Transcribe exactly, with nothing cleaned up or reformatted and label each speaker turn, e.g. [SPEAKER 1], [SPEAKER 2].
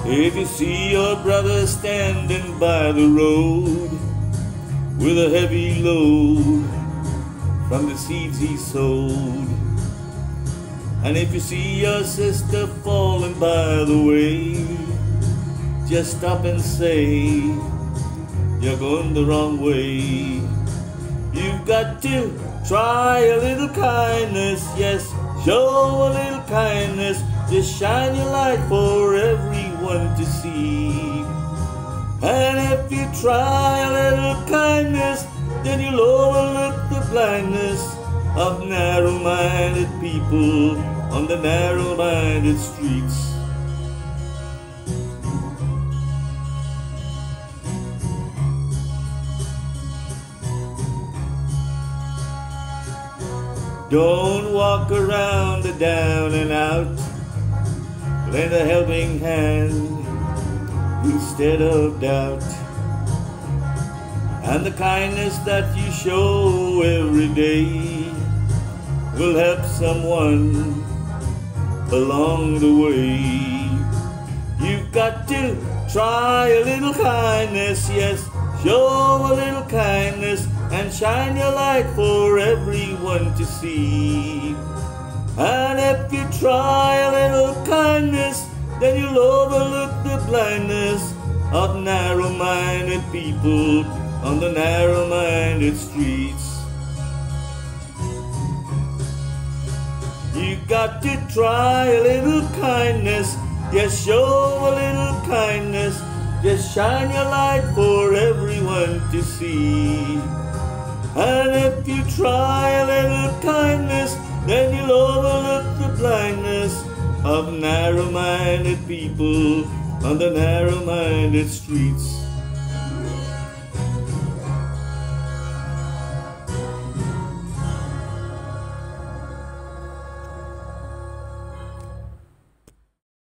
[SPEAKER 1] If you see your brother standing by the road with a heavy load from the seeds he sowed, and if you see your sister falling by the way, just stop and say, you're going the wrong way. You've got to try a little kindness, yes, show a little kindness. Just shine your light for everyone to see. And if you try a little kindness, then you'll overlook the blindness of narrow-minded people on the narrow-minded streets. Don't walk around the down and out. Lend a helping hand instead of doubt. And the kindness that you show every day will help someone along the way. You've got to try a little kindness, yes, show a little kindness, and shine your light for everyone to see. And if you try a little kindness, then you'll overlook the blindness of narrow-minded people on the narrow-minded streets. You got to try a little kindness, yes, show a little kindness, just shine your light for everyone to see. And if you try a little kindness, then you'll overlook the blindness of narrow-minded people on the narrow-minded streets.